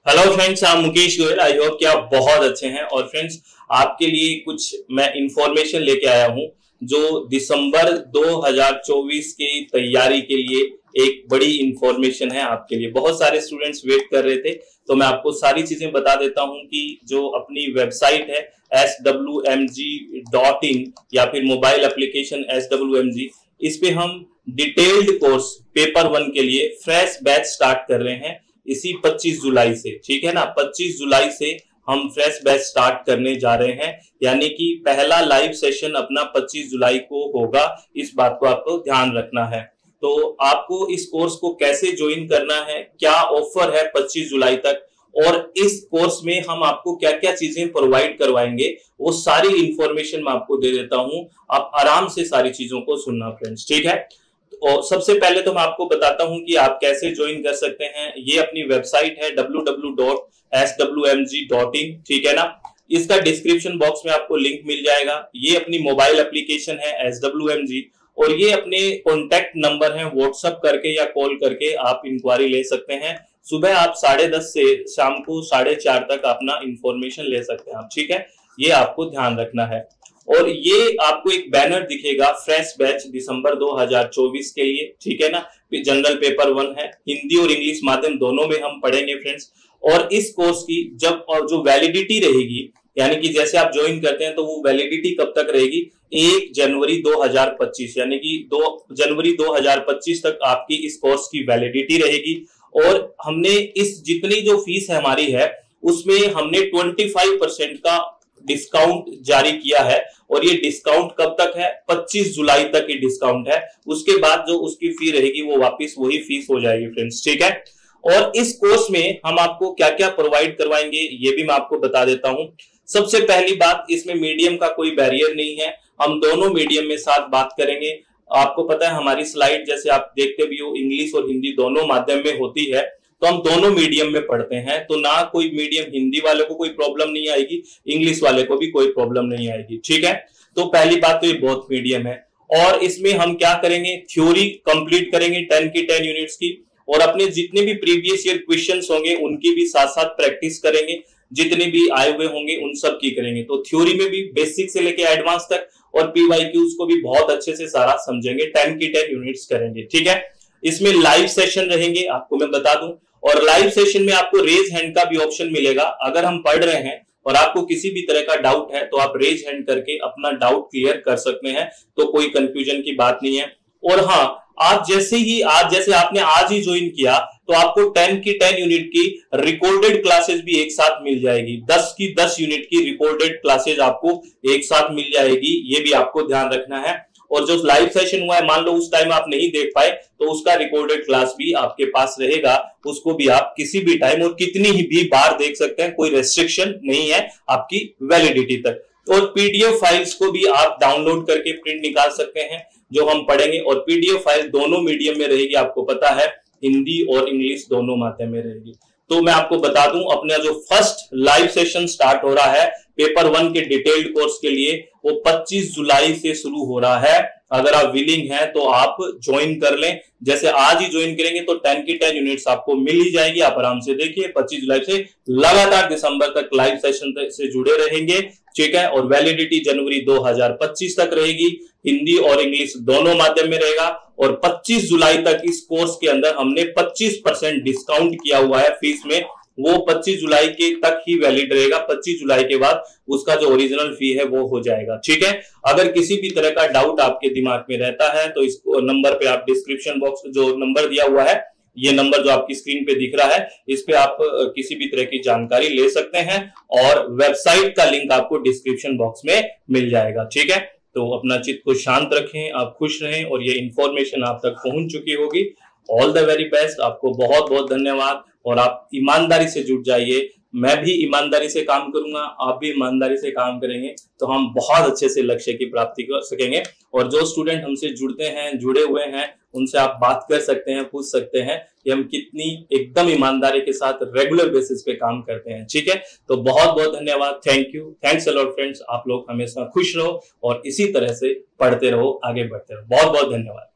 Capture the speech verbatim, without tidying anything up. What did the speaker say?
Hello friends, I'm Mukesh Goyal. I hope कि आप बहुत अच्छे हैं। और फ्रेंड्स, आपके लिए कुछ मैं इंफॉर्मेशन लेके आया हूं जो दिसंबर दो हज़ार चौबीस की तैयारी के लिए एक बड़ी इंफॉर्मेशन है आपके लिए। बहुत सारे स्टूडेंट्स वेट कर रहे थे, तो मैं आपको सारी चीजें बता देता हूं कि जो अपनी वेबसाइट है S W M G dot in या फिर mobile application S W M G, इस पे हम डिटेल्ड कोर्स पेपर वन के लिए फ्रेश बैच स्टार्ट कर रहे हैं इसी पच्चीस जुलाई से। ठीक है ना, पच्चीस जुलाई से हम फ्रेश बैच स्टार्ट करने जा रहे हैं, यानी कि पहला लाइव सेशन अपना पच्चीस जुलाई को होगा। इस बात को आपको ध्यान रखना है। तो आपको इस कोर्स को कैसे ज्वाइन करना है, क्या ऑफर है पच्चीस जुलाई तक, और इस कोर्स में हम आपको क्या क्या चीजें प्रोवाइड करवाएंगे, वो सारी इंफॉर्मेशन मैं आपको दे देता हूं। आप आराम से सारी चीजों को सुनना फ्रेंड्स, ठीक है। और सबसे पहले तो मैं आपको बताता हूं कि आप कैसे ज्वाइन कर सकते हैं। ये अपनी वेबसाइट है W W W dot S W M G dot in, ठीक है ना। इसका डिस्क्रिप्शन बॉक्स में आपको लिंक मिल जाएगा। ये अपनी मोबाइल एप्लीकेशन है एस डब्ल्यू एम जी, और ये अपने कॉन्टेक्ट नंबर है, व्हाट्सएप करके या कॉल करके आप इंक्वायरी ले सकते हैं। सुबह आप साढ़े दस से शाम को साढ़े चार तक अपना इंफॉर्मेशन ले सकते हैं आप, ठीक है। ये आपको ध्यान रखना है। और ये आपको एक बैनर दिखेगा फ्रेश बैच दिसंबर दो हज़ार चौबीस के लिए, ठीक है ना। जनरल पेपर वन है, हिंदी और इंग्लिश माध्यम दोनों में हम पढ़ेंगे फ्रेंड्स। और इस कोर्स की जब और जो वैलिडिटी रहेगी, यानी कि जैसे आप ज्वाइन करते हैं तो वो वैलिडिटी कब तक रहेगी, एक जनवरी दो हज़ार पच्चीस, यानी कि दो जनवरी दो हज़ार पच्चीस तक आपकी इस कोर्स की वैलिडिटी रहेगी। और हमने इस जितनी जो फीस है हमारी है, उसमें हमने पच्चीस परसेंट का डिस्काउंट जारी किया है। और ये डिस्काउंट कब तक है, पच्चीस जुलाई तक ये डिस्काउंट है। उसके बाद जो उसकी फी रहेगी वो वापस वही फीस हो जाएगी फ्रेंड्स, ठीक है। और इस कोर्स में हम आपको क्या क्या प्रोवाइड करवाएंगे ये भी मैं आपको बता देता हूं। सबसे पहली बात, इसमें मीडियम का कोई बैरियर नहीं है, हम दोनों मीडियम में साथ बात करेंगे। आपको पता है हमारी स्लाइड जैसे आप देखते भी हो, इंग्लिश और हिंदी दोनों माध्यम में होती है, तो हम दोनों मीडियम में पढ़ते हैं। तो ना कोई मीडियम हिंदी वाले को कोई प्रॉब्लम नहीं आएगी, इंग्लिश वाले को भी कोई प्रॉब्लम नहीं आएगी, ठीक है। तो पहली बात तो ये बहुत मीडियम है। और इसमें हम क्या करेंगे, थ्योरी कंप्लीट करेंगे टेन की टेन यूनिट्स की, और अपने जितने भी प्रीवियस ईयर क्वेश्चंस होंगे उनकी भी साथ साथ प्रैक्टिस करेंगे, जितने भी आए हुए होंगे उन सब की करेंगे। तो थ्योरी में भी बेसिक से लेके एडवांस तक, और पीवाईक्यूज को भी बहुत अच्छे से सारा समझेंगे, टेन की टेन यूनिट्स करेंगे, ठीक है। इसमें लाइव सेशन रहेंगे, आपको मैं बता दूं। और लाइव सेशन में आपको रेज हैंड का भी ऑप्शन मिलेगा। अगर हम पढ़ रहे हैं और आपको किसी भी तरह का डाउट है तो आप रेज हैंड करके अपना डाउट क्लियर कर सकते हैं, तो कोई कंफ्यूजन की बात नहीं है। और हाँ, आप जैसे ही आज जैसे आपने आज ही ज्वाइन किया तो आपको टेन की टेन यूनिट की रिकॉर्डेड क्लासेस भी एक साथ मिल जाएगी। दस की दस यूनिट की रिकॉर्डेड क्लासेस आपको एक साथ मिल जाएगी, ये भी आपको ध्यान रखना है। और जो लाइव सेशन हुआ है, मान लो उस टाइम आप नहीं देख पाए तो उसका रिकॉर्डेड क्लास भी आपके पास रहेगा, उसको भी आप किसी भी टाइम और कितनी ही भी बार देख सकते हैं, कोई रेस्ट्रिक्शन नहीं है आपकी वैलिडिटी तक। और पीडीएफ फाइल्स को भी आप डाउनलोड करके प्रिंट निकाल सकते हैं जो हम पढ़ेंगे। और पीडीएफ फाइल दोनों मीडियम में रहेगी, आपको पता है हिंदी और इंग्लिश दोनों माध्यम में रहेगी। तो मैं आपको बता दूं, अपना जो फर्स्ट लाइव सेशन स्टार्ट हो रहा है पेपर वन के डिटेल्ड कोर्स के लिए, वो पच्चीस जुलाई से शुरू हो रहा है। अगर आप विलिंग हैं तो आप ज्वाइन कर लें। जैसे आज ही ज्वाइन करेंगे तो टेन की टेन यूनिट्स आपको मिल ही जाएगी। आप आराम से देखिए, पच्चीस जुलाई से लगातार दिसंबर तक लाइव सेशन से जुड़े रहेंगे, ठीक है। और वैलिडिटी जनवरी दो हज़ार पच्चीस तक रहेगी, हिंदी और इंग्लिश दोनों माध्यम में रहेगा। और पच्चीस जुलाई तक इस कोर्स के अंदर हमने पच्चीस परसेंट डिस्काउंट किया हुआ है फीस में, वो पच्चीस जुलाई के तक ही वैलिड रहेगा। पच्चीस जुलाई के बाद उसका जो ओरिजिनल फी है वो हो जाएगा, ठीक है। अगर किसी भी तरह का डाउट आपके दिमाग में रहता है तो इस नंबर पे आप डिस्क्रिप्शन बॉक्स जो नंबर दिया हुआ है, ये नंबर जो आपकी स्क्रीन पे दिख रहा है, इस पे आप किसी भी तरह की जानकारी ले सकते हैं। और वेबसाइट का लिंक आपको डिस्क्रिप्शन बॉक्स में मिल जाएगा, ठीक है। तो अपना चित्त को शांत रखें, आप खुश रहें, और ये इंफॉर्मेशन आप तक पहुंच चुकी होगी। ऑल द वेरी बेस्ट, आपको बहुत बहुत धन्यवाद। और आप ईमानदारी से जुट जाइए, मैं भी ईमानदारी से काम करूंगा, आप भी ईमानदारी से काम करेंगे, तो हम बहुत अच्छे से लक्ष्य की प्राप्ति कर सकेंगे। और जो स्टूडेंट हमसे जुड़ते हैं, जुड़े हुए हैं, उनसे आप बात कर सकते हैं, पूछ सकते हैं कि हम कितनी एकदम ईमानदारी के साथ रेगुलर बेसिस पे काम करते हैं, ठीक है। तो बहुत बहुत धन्यवाद, thank you, thanks a lot friends. आप लोग हमेशा खुश रहो और इसी तरह से पढ़ते रहो, आगे बढ़ते रहो। बहुत बहुत धन्यवाद।